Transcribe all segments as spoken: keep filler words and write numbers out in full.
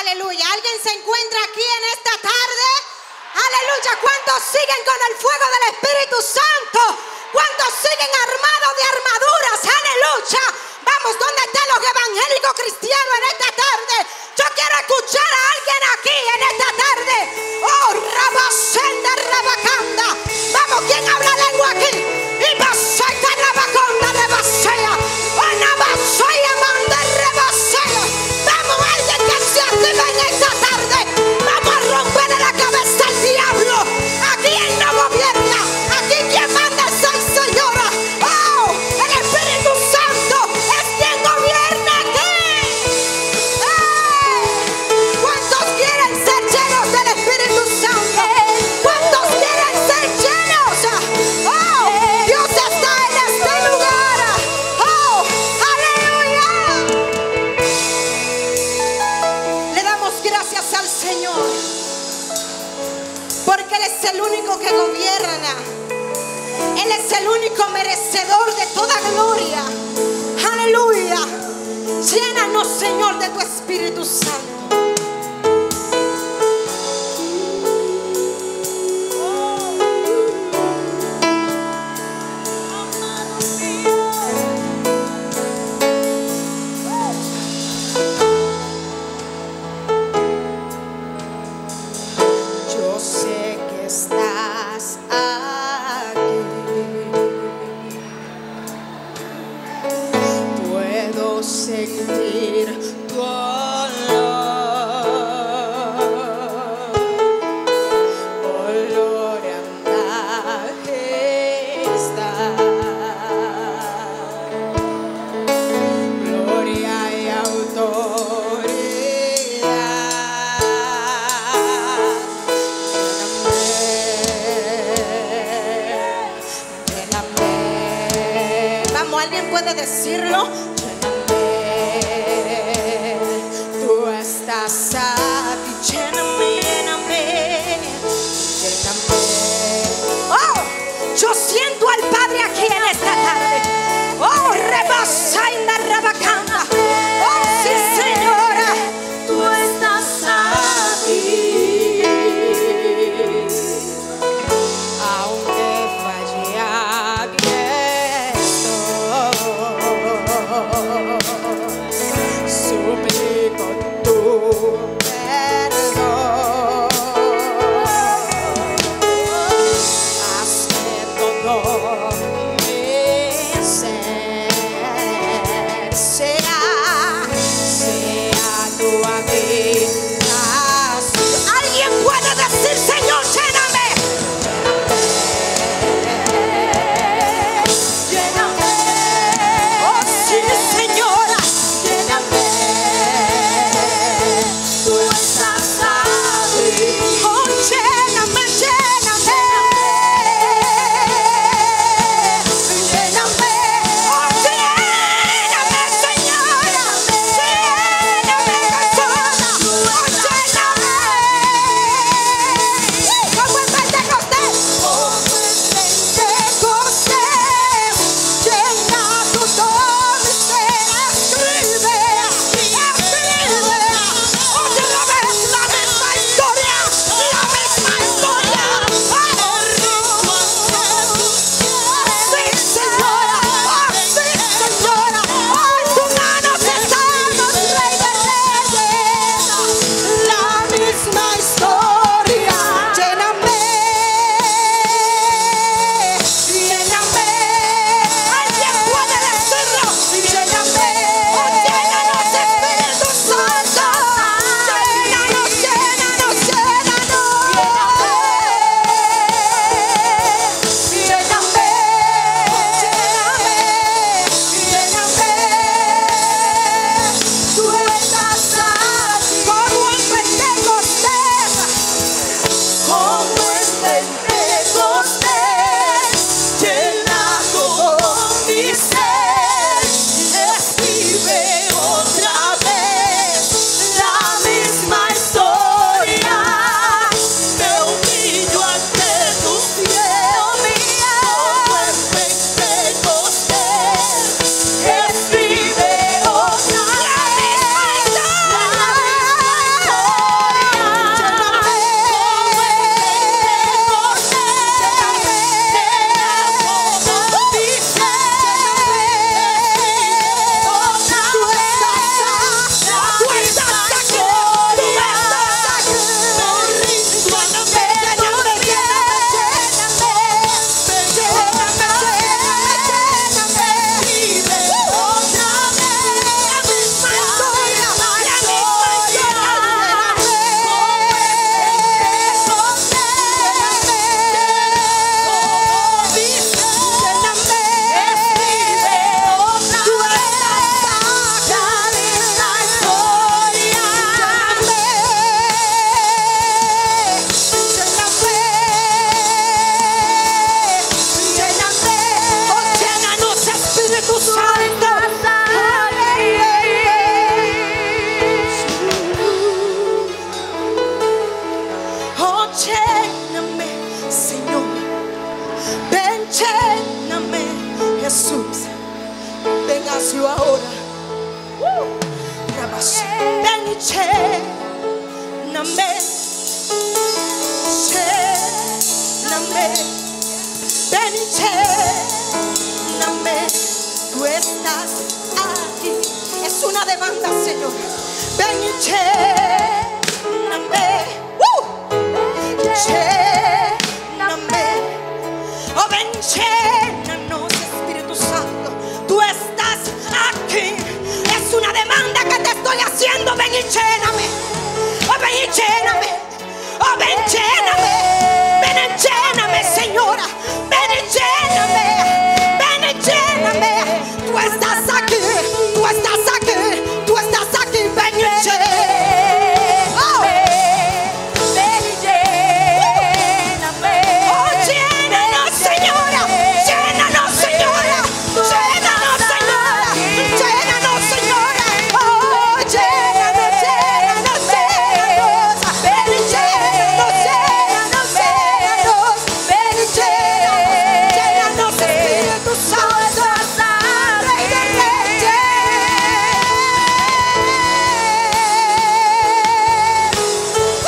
Aleluya. ¿Alguien se encuentra aquí en esta tarde? Aleluya. ¿Cuántos siguen con el fuego del Espíritu Santo? ¿Cuántos siguen armados de armaduras? Aleluya. Vamos, ¿dónde están los evangélicos cristianos en esta tarde? Yo quiero escuchar a alguien aquí en esta tarde. Oh, Rabasenda Rabacanda. Vamos, ¿quién habla lengua aquí? Y Baseca Rabaconda Rebasea. Oh, Nabasea Manda Rebasea. Vamos, alguien que se activa en esta tarde. Vamos a romper la cabeza al diablo. Aquí él no gobierna. Aquí quien manda es el Señor. Oh, el Espíritu Santo es quien gobierna aquí. ¡Hey! ¿Cuántos quieren ser llenos del Espíritu Santo? ¿Cuántos quieren ser llenos? Oh, Dios está en este lugar. Oh, aleluya. Le damos gracias al Señor, porque Él es el único que gobierna. Él es el único merecedor de toda gloria. Aleluya. Llénanos, Señor, de tu Espíritu Santo. Yo sé que estás aquí. Puedo sentir tu olor, olor a majestad, gloria y autoridad. Lléname, lléname. Vamos, ¿alguien puede decirlo? Lléname, tú estás aquí. Lléname, lléname, lléname. Oh, yo siento al Padre aquí en esta tarde. Oh, Rebasaina Rabacanda. Oh, sí, Señora, tú estás aquí. Aunque falle, aquí estoy. Suplico tu perdón. Haz que todo mi ser sea, sea tu habitación. Alguien puede decir, Señor, lléname. Lléname. Oh, sí, Señora. Lléname. lléname, lléname, ven y lléname. Tú estás aquí. Es una demanda, Señor. Ven y lléname, uh, lléname. Oh, ven, llénanos, Espíritu Santo. Tú estás aquí. Es una demanda que te estoy haciendo. Ven y lléname. Oh, ven y lléname. Oh, ven, lléname. Ven y lléname, Señora. Ven y lléname. Ven y lléname. Tú estás aquí. Tú estás aquí. Tú estás aquí. Ven y lléname. Oh. Ven y lléname. Oh, llénanos, Señora. Llénanos, Señora. Llénanos, Señora. Llénanos, Señora. Oh, llénanos, llénanos, llénanos. Ven y llénanos, llénanos, llénanos. Ven y llénanos, llénanos, Espíritu Santo. Rey de Reyes. Uh.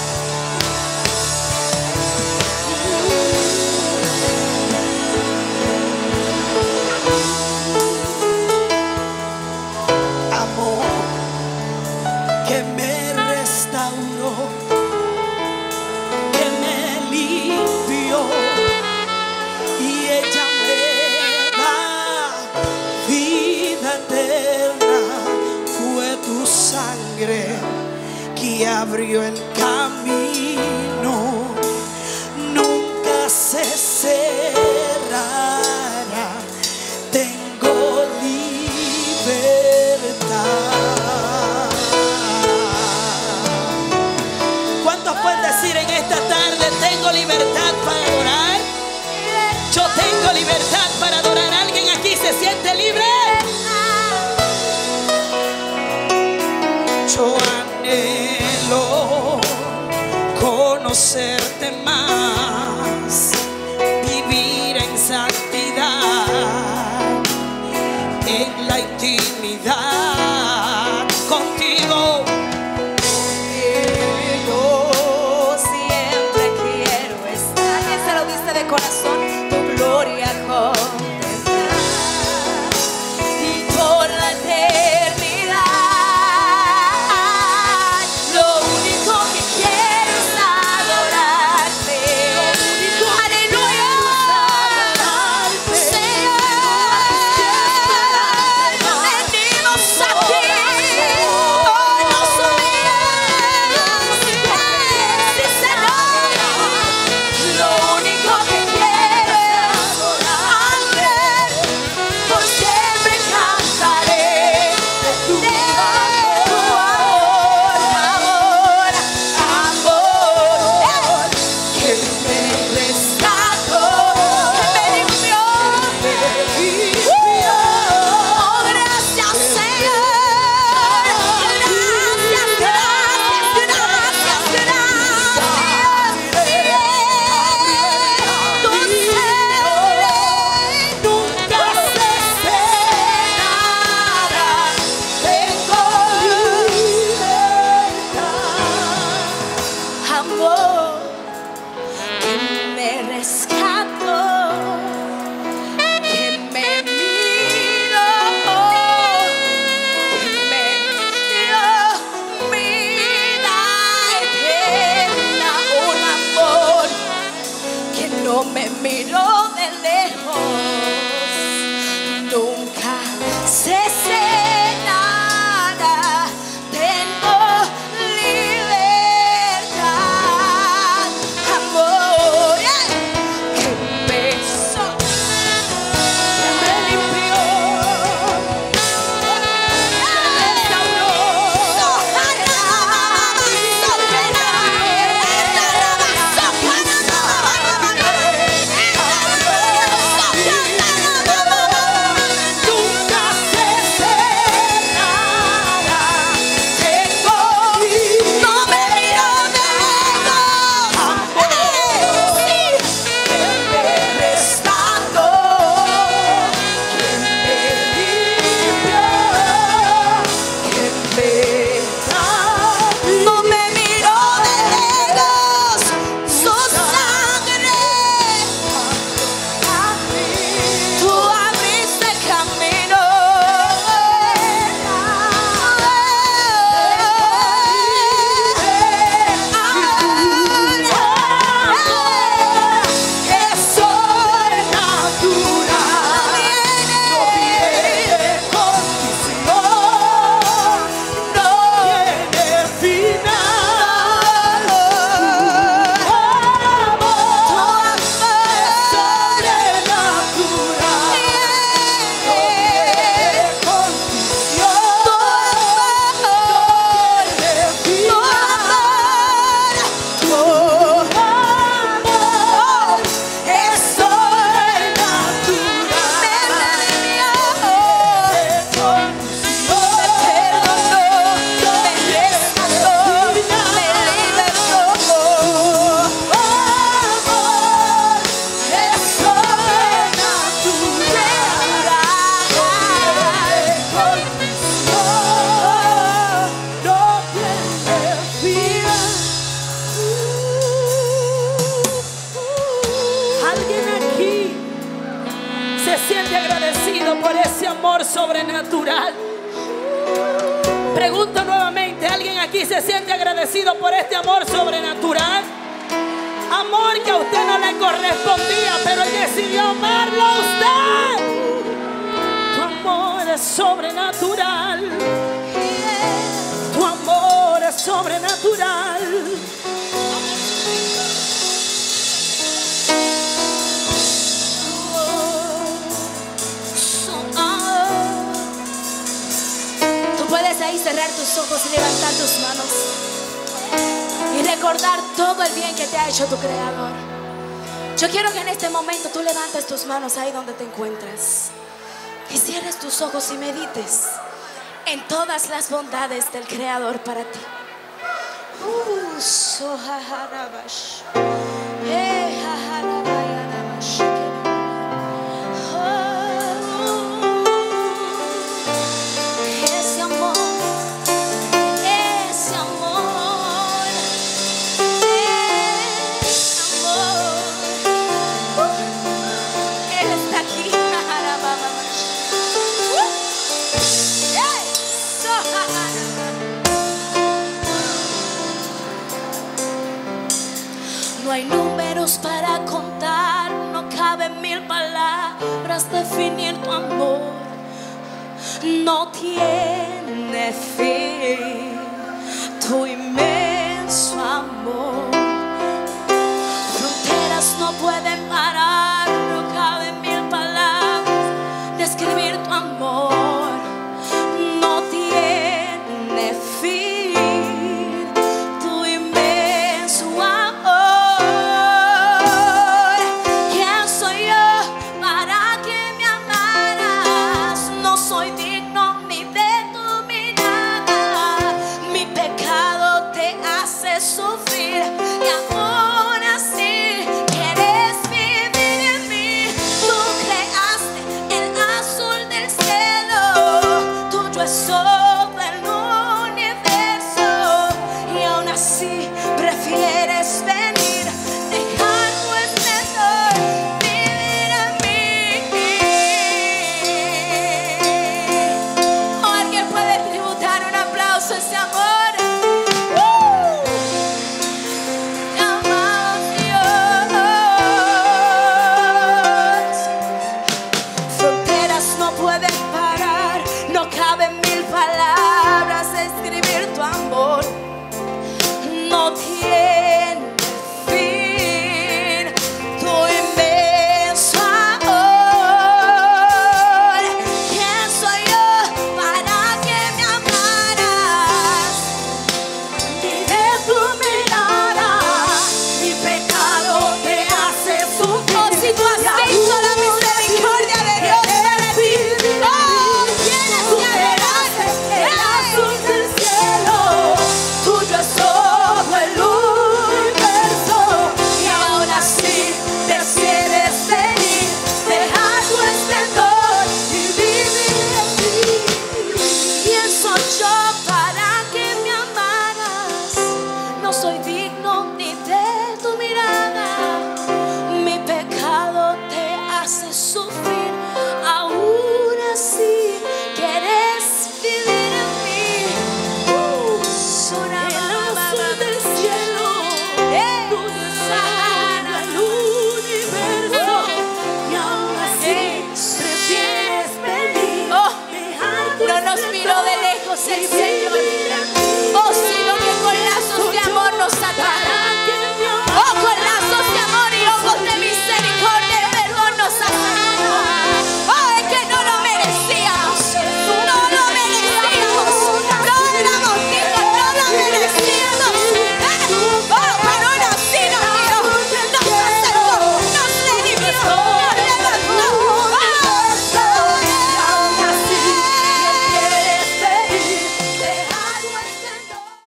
Amor que me restauró, que me limpió, y ella me da vida eterna. Fue tu sangre que abrió el camino, nunca se cerrará. Tengo libertad. ¿Cuántos pueden decir en esta tarde: tengo libertad para adorar? Yo tengo libertad para adorar. ¿Alguien aquí se siente libre? Yo anhelo conocerte más, vivir en santidad, en la intimidad contigo. Yo siempre quiero estar. ¿Alguien se lo dice de corazón? Tu gloria contemplar y por la eternidad. Lo único que quiero es adorarte. Aleluya. Señor, venimos aquí. Hoy nos humillamos. Sí, Señor. Lo único que quiero es adorarte. Por siempre cantaré de tu amor, amor, amor, que me rescató, que me limpió, que me limpió. Oh, gracias, Señor. Gracias, gracias, gracias, gracias. Tu sangre nunca se cerrará. Tengo libertad. Amor que me rescató, que me miró, que me dio vida eterna. Un amor que no me miró de lejos, nunca se cenará. Tengo libertad. Amor que me besó, que me limpió, que me restauró. sobrenatural. Pregunto nuevamente, ¿alguien aquí se siente agradecido por este amor sobrenatural? Amor que a usted no le correspondía, pero Él decidió amarlo a usted. Tu amor es sobrenatural. Tu amor es sobrenatural. Tú puedes ahí cerrar tus ojos y levantar tus manos y recordar todo el bien que te ha hecho tu Creador. Yo quiero que en este momento tú levantes tus manos ahí donde te encuentras y cierres tus ojos y medites en todas las bondades del Creador para ti. Uh, so ha, ha, ra, bash. Eh, ha, ha, ra, ra, ya, ra, bash. Oh, ese amor, ese amor, ese amor, uh, Él está aquí. Ha, ha, ra, ba, ba, bash. Uh, eh, so, ha, ha, ra. No hay números para contar, no caben mil palabras definir tu amor. No tiene fin.